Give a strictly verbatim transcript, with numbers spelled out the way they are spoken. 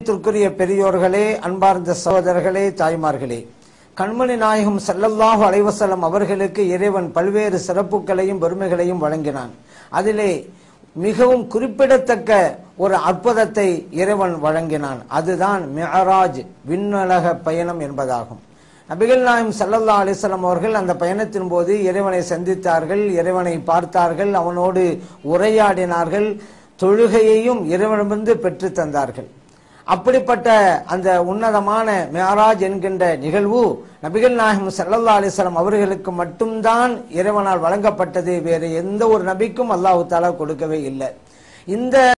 கண்ணியத்திற்குரிய பெரியோர்களே, அன்பார்ந்த சகோதரர்களே, தாய்மார்களே, கண்மணி நாயகம் ஸல்லல்லாஹு அலைஹி வஸல்லம் அவர்களுக்கு இறைவன் பல்வேறு சிறப்புகளையும் பெருமைகளையும் வழங்கினான். அதிலே மிகவும் குறிப்பிடத்தக்க ஒரு அற்புதத்தை இறைவன் வழங்கினான். அதுதான் மிஹ்ராஜ், விண்ணுலக பயணம் என்பதாகும். நபிகள் நாயகம் ஸல்லல்லாஹு அலைஹி வஸல்லம் அவர்கள் அந்த பயணத்தின் போது இறைவனை சந்தித்தார்கள், இறைவனை பார்த்தார்கள், அவனோடு உரையாடினார்கள், தொழுகையையும் இறைவனிடமிருந்து பெற்று தந்தார்கள். அப்படிப்பட்ட அந்த உன்னதமான மிஹ்ராஜ் என்கின்ற நிகழ்வு நபிகள் நாயகம் ஸல்லல்லாஹு அலைஹி வஸல்லம் அவர்களுக்கு மட்டும்தான் இறைவனால் வழங்கப்பட்டது. வேறு எந்த ஒரு நபிக்கும் அல்லாஹ் தஆலா கொடுக்கவே இல்லை. இந்த